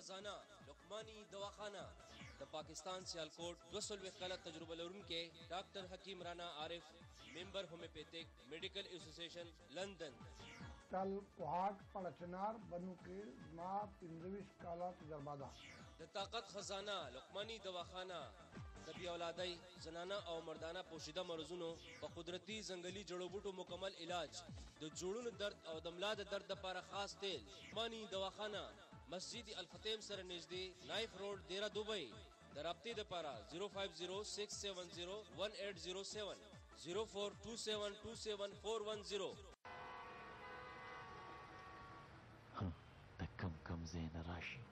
खजाना लुकमानी दवाखाना द पाकिस्तान सियालकोट 200 कला तजुर्बा लरुनके डॉक्टर हकीम Rana Arif member homeopathic medical association London तल कोहाट पड़चनार बनुकीर मा 15 काला तजर्बा द ताकत खजाना लुकमानी दवाखाना तबी औलादाई जनाना और मर्दाना पोशीदा मरजुनों व कुदरती जंगली जड़ो बूटो मुकम्मल इलाज द जोड़ुन दर्द और दमला दर्द पारा खास तेल लुकमानी दवाखाना मस्जिद अल-फतेम सर नजदी नाइफ रोड देरा दुबई दराब्ते दपारा 0506701807 0427274110 कम ज़ेन राशि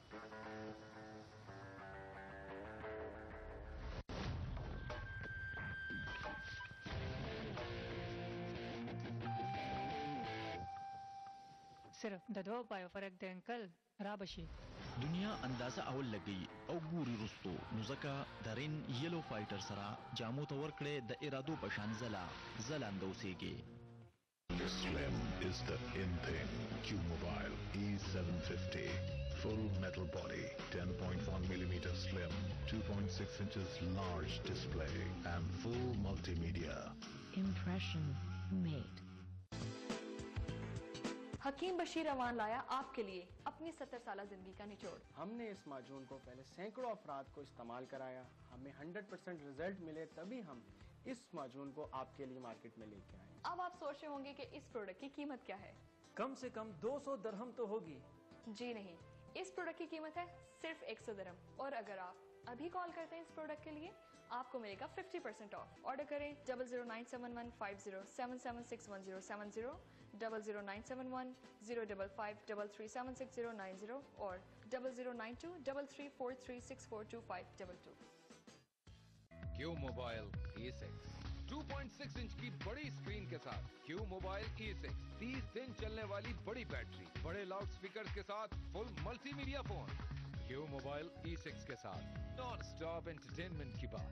सिर्फ दो पायो फर्क दे अंकल राबशी दुनिया अंदाजा अवल लग गई और गुरी रुस्तो नुजका दरिन येलो फाइटर सरा जामो तवर कड़े द इरादो पशान जलांदो सेगे Slim is the in thing. Q Mobile E750. Full metal body, 10.1mm slim, 2.6 inches large display, and full multimedia. Impression made. हकीम बशीर अवान लाया आपके लिए अपनी 70 साल जिंदगी का निचोड़। हमने इस माजून को पहले सैकड़ों अफराद को इस्तेमाल कराया, हमें 100% रिजल्ट मिले, तभी हम इस माजून को आपके लिए मार्केट में लेके आए। अब आप सोच रहे होंगे कि इस प्रोडक्ट की कीमत क्या है? कम से कम 200 दरहम तो होगी। जी नहीं, इस प्रोडक्ट की कीमत है सिर्फ 100 दरहम। और अगर आप अभी कॉल करते हैं इस प्रोडक्ट के लिए आपको मिलेगा 50% ऑफ। ऑर्डर करें 0097150776170 009710553376090 और 00923343642522। क्यू मोबाइल E6 2.6 इंच की बड़ी स्क्रीन के साथ क्यू मोबाइल E6 30 दिन चलने वाली बड़ी बैटरी, बड़े लाउड स्पीकर के साथ full multimedia phone. Q mobile E6 के साथ नॉन स्टॉप एंटरटेनमेंट की बात।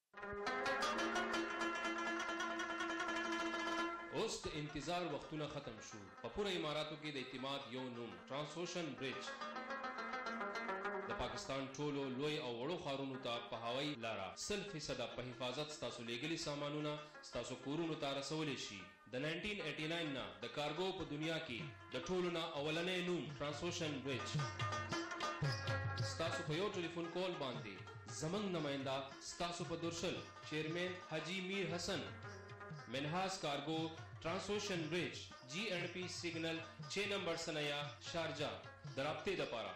ओस्ट इंतजार वक्तुना खत्म शू पूरा इमारातों की इतिमाद यो नूम ट्रांसोशन ब्रिज द पाकिस्तान टोलो लोई और वड़ो खारूनु ता पहावाई लारा 100% पे हिफाजत स्तासो लेगली सामानुना स्तासो कोरुनु ता रसवलेशी द 1989 ना द कार्गो प दुनिया की द टोलुना अवलने नूम ट्रांसोशन ब्रिज स्तासो पे यो टेलीफोन कॉल बांधे जमंग नुमाइंदा स्तासो प दुर्शल chairman Haji Mir Hasan Minhas cargo transocean bridge G&P signal 6 number सनया शारजा दराब्ते दपारा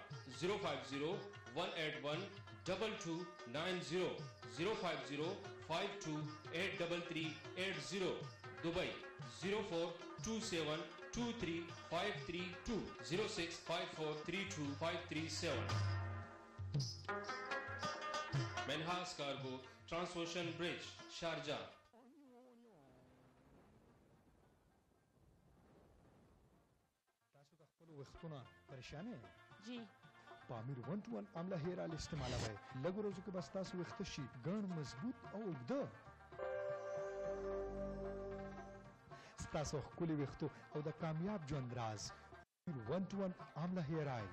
05018122290 05052833380 Dubai 0427235332 0654325337 Minhas cargo transocean bridge Sharjah. वक्तुना परेशान है जी Pamir 1-to-1 amla hair oil इस्तेमाल है लगो रोजो के बस तास वक्त शी गण मजबूत और उगदा स्तासो कुली वक्तु और द कामयाब जो अंदाज 1-to-1 amla hair oil.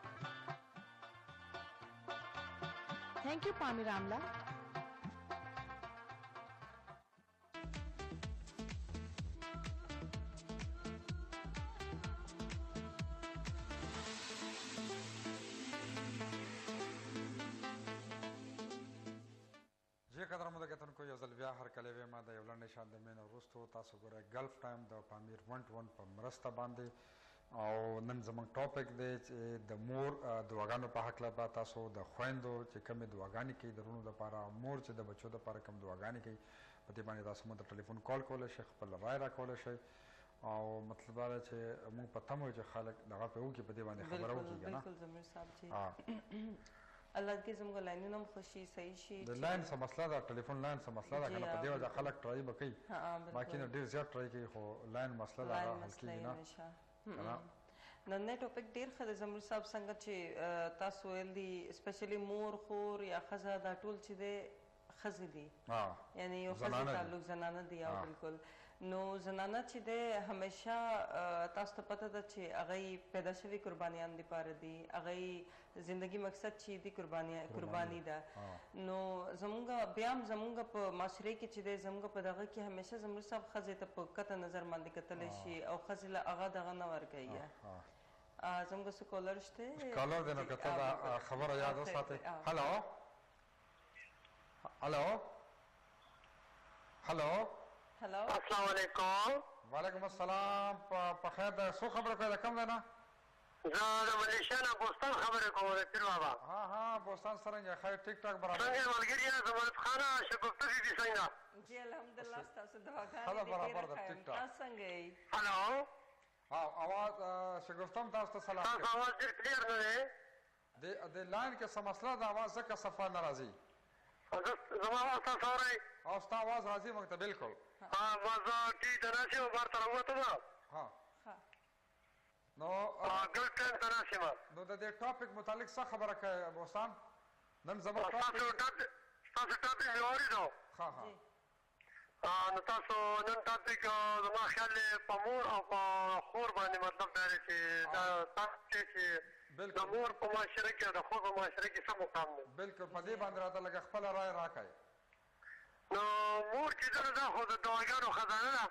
Thank you Pamir amla. कदर मुदगतन को यजल ब्या हर कले वे मा द यवलन निशान द मेन रुस्तो तासो गोरे gulf time the Pamir 1-to-1 पर मरस्ता बांधे और नन जमंग टॉपिक दे द मोर दुआगानो पे हकला बा तासो द खोइंदो चे कमे दुआगानी की दरुनो द पारा मोर चे द बच्चो द पारा कम दुआगानी की पति बानी तासो मत टेलीफोन कॉल कोले शेख पर राय रा कोले शे और मतलब वाले चे मु पतम हो चे खालक दगा पे हो की पति बानी खबर हो की ना बिल्कुल जमीर साहब जी हां अल्लाह के जमगा लाइन नम खुशी सही शी द लाइन से मसला दा टेलीफोन लाइन से मसला दा कना पदेवा दा खलक ट्राई बकई बाकी न ढेर ज्यादा ट्राई की हो लाइन मसला दा हल्की ना नन्ने टॉपिक ढेर खद जमीर साहब संगत चे तासो एल्दी स्पेशली मोर खोर या खजा दा टूल चे दे खजी दी यानी यो खजी ताल्लुक जनाना दिया बिल्कुल نو زنانه چې دی همیشه تاسو ته پته ده چې هغوی پیدا شوي قربانیان دپاره دي هغوی زندگی مقصد چې دي قرباني ده نو زمونږ بیا هم زمونږ په معاشرې کې چې دی زمونږ په دغه کې همیشه زمرود صاحب ښځې ته په قطع نظر باندې کتلی شي او ښځې له هغه دغه نه ورکوي زمونږ څه کالر شته کالر دی نو که ته دا خبره یاد وساتې هلو هلو هلو هلو السلام علیکم وعلیکم السلام په خیر ده څو خبره کوې د کوم دی نه زه د ملیشیا نه بوستان خبرې کوم د پیر بابا ها بوستان څرنګه خیر ټیک ټاک برابر څنګه ملګري یې زمانت خانه شګفته بي بي څنګه جی الحمدلله ستاسو دعاګانې دې ډېره ښه یم تاسو څنګه یې هلو आवाज शगुफ्तम तास्तो सलाम आवाज ډېر کلیر نه دی د لاین کې څه مسله ده आवाज ځکه صفا نه راځي زما आवाज تاسو اورئ او ستا आवाज راځي موږ ته بالکل ما زه ټي ته ناست یم بار ته راووتم نو ګل ټایم ته ناست یم نو د دې ټاپک متعلق څه خبره کوې بوستان نن زموږ ستاسو ټاپک مې واورېدو نو تاسو نن ټاپک زما خیال دی په مور او په خور باندې مطلب دا دی چې تاسو چې د مور په معاشره کې او د خور په معاشره کې څه مقام دی بالکل په دې باندې راته لږه خپله رایه راکړئ نو مور چې ده دا خو د دعاګانو خزانه ده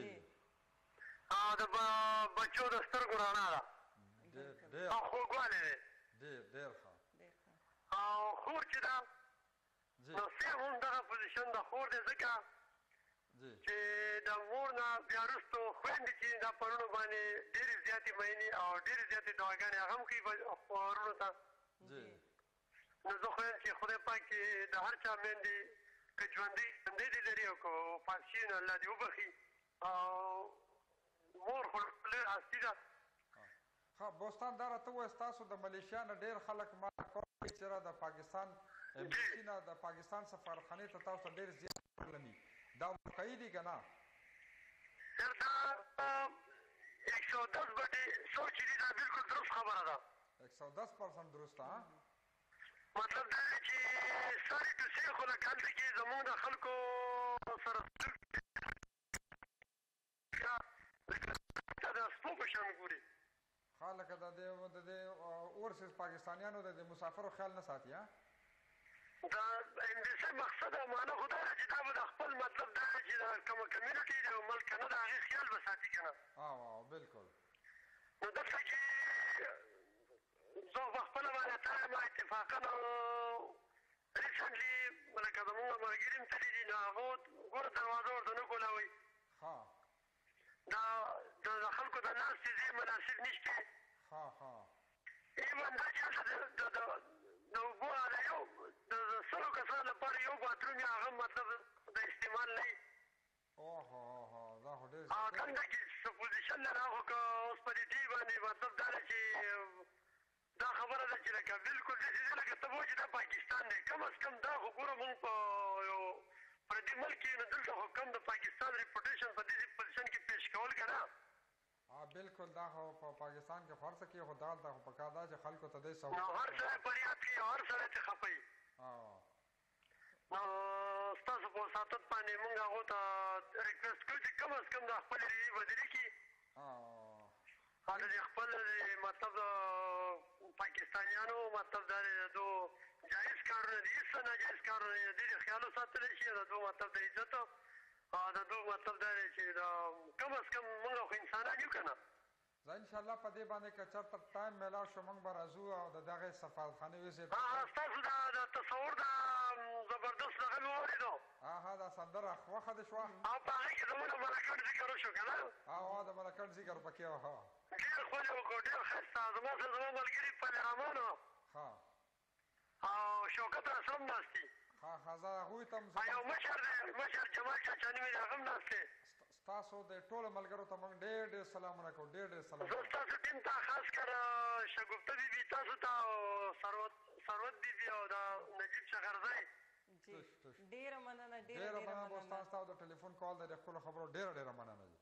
او د بچو د سترګو رڼا ده او خوږوالی دی ډېر ښه او خور چې ده نو سیم هم دغه پوزیشن د خور دی ځکه چې د مور نه بیا وروستو خویندې چې دا پرونو باندې ډېرې زیاتې مینې او ډېرې زیاتې دعاګانې هغه هم کوي ورونو ته نو زه خوایم چې خدای پاک چې د هر چا میندې که ژوندۍ دې لري او که وفات شي نو الله دې وبخي او مور خو لویه هستي ده ښه بوستان دا راته ووایه ستاسو د ملیشیا نه ډېر خلک ما کوي چې د پاکستان امبیسي نه د پاکستان سفارتخانې ته تاسو ډېر زیات پلني دا واقعي دي که نه سر دا 110 بټې څو چې دي دا بلکل درست خبره ده 110% درسته مطلب دا دی چې ساري ټوسې خو لکه هلته کې زمونږ د خلکو سره د سپو په شان ګوري ښه لکه د دې اورسیز پاکستانیانو د مسافرو خیال نه ساتي دا انګلیسي مقصد او معنا خو دا ده چې دا به د خپل مطلب دا دی چې د کومه کمیونټي دی او ملک نه د هغې خیال به ساتي که نه بالکل نو دلته کې زه په خپله باندې تللی ما اتفاقا ریسنټلي لکه زمونږ ملګري هم تللي دي نو هغو ګوره دروازه ورته نه کولوئ دا د خلکو د ناستې ځای مناسب نشته ایون دا چې هلته د اوبو د سلو کسانو لپاره یو باتروم یا هغه مطلب د استعمال نه وي او څنګه چې څه پوزیشن لري هغه که اوس په دې ټي باندې مطلب دا ده چې دا خبره ده چې لکه بلکل داسې دی لکه ته وایې چې دا پاکستان دی کم از کم دا خو ګوره مونږ په یو پردي ملک کې نو دلته خو کم د پاکستان ریپوټیشن په دې پوزیشن کې پیش کول که نه بالکل دا خو په پاکستان کې فرض کې خو دالته خو پکار ده چې خلکو ته دې نو هر سړی فریاد کوي او هر سړی ترې خفه نو ستاسو په وساطت باندې مونږ هغو ته ریکویسټ کوو چې کم از کم د خپل رویې بدلې کړي او د خپل مطلب پاکستانیانو مطلب دا دی د دو جایز کارونه دي هېڅ څه ناجایز کارونه دي د دې خیال وساتلی شي د دو مطلب د عزت او د دو مطلب دا دی چې کم از کم مونږ خو انسانان یو که نه زه انشاءالله په دې باندې که چېرته ټایم میلاو شو موږ به راځو او د دغې سفارتخانې وزټ ستاسو د تصور د زبردست دغه مې واورېدو دا سندره خوښه دې شوه او په هغې کې زموږ د ملکټ ذکر وشو که نه د ملکټ ذکر پکې و ډېر ښکلې وکړو ډېر ښایسته زما سره زما ملګري پلې رحمان او شوکت اسلم ناست دي زه هغوی ته یو مشر دی مشر جمال چاچاني مې د هغه هم ناست دی ستاسو د ټولو ملګرو ته موږ ډېر ډېر سلامونه کوو ډېر ډېر سلامونه زه ستاسو ټیم ته خاص کر شګفته بیبي تاسو ته او ثروت بیبي او دا نجیب شغرزی ډېره مننه ډېره مننه بوستان ستا د ټلیفون کال دی د خپلو خبرو ډېره ډېره مننه دي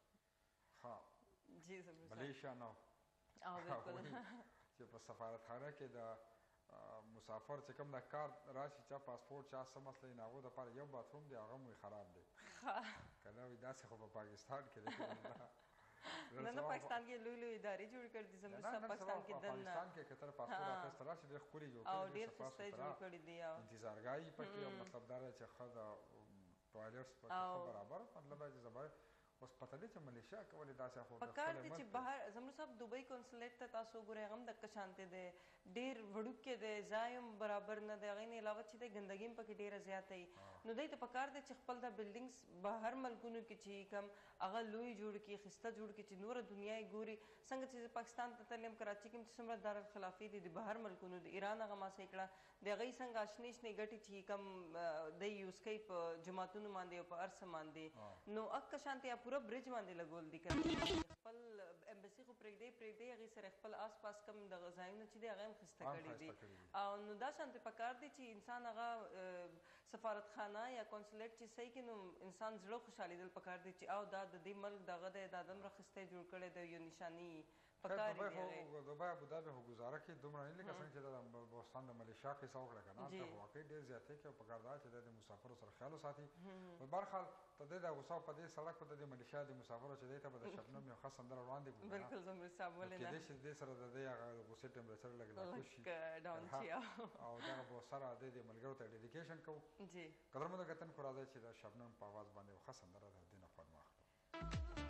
ملیشیا نه چې په سفارتخانه کې د مسافر چې کوم د کار راشي چا پاسپورټ چا څه مسله وي نو هغو دپاره یو باتروم دی هغه مو خراب دی که نه وي داسې خو په پاکستان کې دی نه پاکستان کې لوی لوی ادارې جوړ کړي دي زموږ سره پاکستان کې دننه پاکستان کې که ته پاسپورټ اخیسته راشي ډېر ښکلي جوړ او کړي ډېر ښایسته جوړ کړي دي انتظارګاهي پکې او مطلب دا دی چې ښه د ټوایلټس پکې ښه برابر مطلب دا چې زما اوس پته دی چې ملیشیا کولې داسې خو پکار دی چې بهر زموږ صاحب دوبۍ کنسولیټ ته تاسو وګورئ هغه هم دقه شانتې دی ډېر وړوکی دی ځای هم برابر نه دی هغې نه علاوه چې دی ګندګي هم پکې ډېره زیاته وي نو دوی ته پکار دی چې خپل دا بلډینګس بهر ملکونو کې چې کوم هغه لوی جوړ کړي ښایسته جوړ کړي چې نوره دنیا یې ګوري څنګه چې پاکستان ته تللی یم کراچي کې هم چې څومره دارالخلافې دي د بهر ملکونو د ایران هغه ما صحیح کړه د هغوی څنګه شنې شنې ګټې چې کوم دی یوز کوي په جوماتونو باندې او په هر څه باندې نو اکه شانتې یا پوره برج باندې لګول دي که خپل امبسي خو پرېږدی هغې سره خپل آس پاس کوم دغه ځایونه چې دي هغه هم ښایسته کړي دي او نو دا شانتې پکار دی چې انسان هغه سفارتخانه یا کنسولیټ چې صحیح کړي نو انسان زړه خوشحالېدل پکار دی چې او دا د دې ملک دغه دی دا دومره ښایسته جوړ کړی دی یو نشاني دوبۍ ابوظبي خو ګزاره کوي دومره نه لکه څنګه چې دا د بوستان د ملیشیا قصه وکړه که نه هلته خو واقعي ډېر زیاتې کوي او پکار دا چې د مسافرو سره خیال وساتي په بهرحال ته دی د غوسه په دې سړک په د ملیشیا د مسافرو چې دی ته به د شبنم یو ښه سندره وړاندې کړو بلکل زمرد صاحب ولې نه کېدای شي د دې سره د دې هغه غوسې ټمپریچر لږ راکوز شي او دغه به سره د دې ملګرو ته ډیډیکیشن کوو قدرمنو کتونکو راځئ چې د شبنم په اواز باندې یو ښه سندره د دې نه خوند واخلو